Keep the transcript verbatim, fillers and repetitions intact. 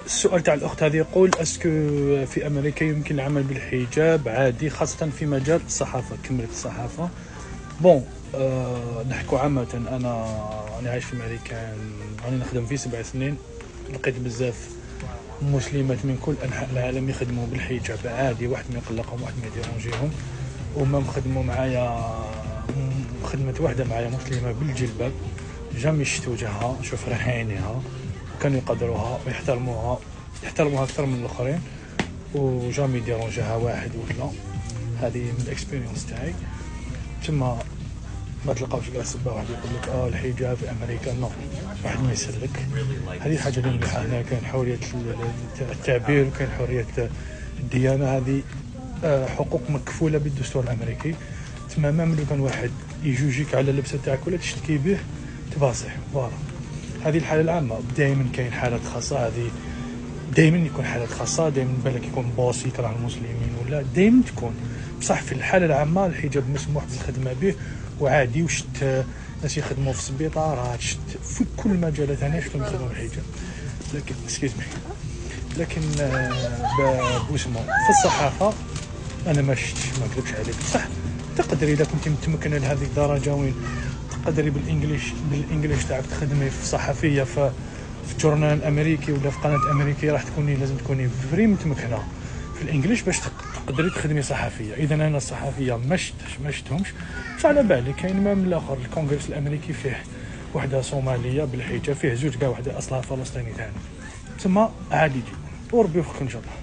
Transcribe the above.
السؤال تاع الاخت هذه يقول اسكو في امريكا يمكن العمل بالحجاب عادي خاصه في مجال الصحافه؟ كملت الصحافه. بون أه نحكوا عامه. انا انا عايش في امريكا، راني نخدم فيه سبع سنين، لقيت بزاف مسلمات من كل انحاء العالم يخدموا بالحجاب عادي، واحد ما يقلقهم، واحد ما يديرونجيهم. وما مخدموا معايا خدمه واحده معايا مسلمه بالجلباب، جامي شفت وجهها، شوف راه عينيها، كانوا يقدروها ويحترموها، يحترموها اكثر من الاخرين، وجامي يديرونجيها واحد ولا. هذه من الاكسبيرينس تاعي. تما ما تلقاوش كاع سبه واحد يقول لك اه الحجاب في امريكا، نو، واحد ما يسلك. هذه حاجه اللي مليحه هنا، كاين حريه التعبير وكاين حريه الديانه. هذه حقوق مكفوله بالدستور الامريكي. تماما ملي كان واحد يجوجيك على اللبسه تاعك ولا تشتكي به تباصح فوالا. هذه الحاله العامه. دائما كاين حالات خاصه، هذه دائما يكون حالات خاصه، دائما بالك يكون بوس يكره المسلمين ولا دائما تكون. بصح في الحاله العامه الحجاب مسموح بالخدمه به وعادي. وشت ناس يخدموا في السبيطارات، شت في كل مجالات ثانيه شفتهم يخدموا بالحجاب. لكن اسكيز مي لكن بوسمو في الصحافه انا ما شفتش، ما نكذبش عليك. بصح تقدر اذا كنت متمكنه لهذه الدرجه وين تقدري بالانجليش بالانجليش تاعك تخدمي في صحفيه في في جورنال امريكي ولا في قناه امريكيه، راح تكوني لازم تكوني فري متمكنه في الانجليش باش تقدري تخدمي صحفيه. اذا انا الصحفيه ما شفتش ما شفتهمش. بصح على بالي كاين ما من الاخر. الكونغرس الامريكي فيه وحده صوماليه بالحجاب، فيه زوج كاع، وحده اصلها فلسطيني ثاني. تما عادي يجي وربي يوفقك ان شاء الله.